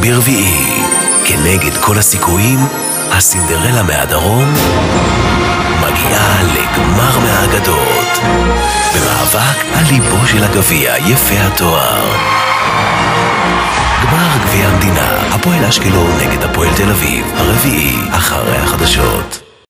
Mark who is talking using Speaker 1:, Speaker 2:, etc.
Speaker 1: ברביעי, כנגד כל הסיכויים, הסינדרלה מהדרום מגיעה לגמר מהאגדות, במאבק על ליבו של הגביע יפה התואר. גמר גביע המדינה, הפועל אשקלון נגד הפועל תל אביב, הרביעי אחרי החדשות.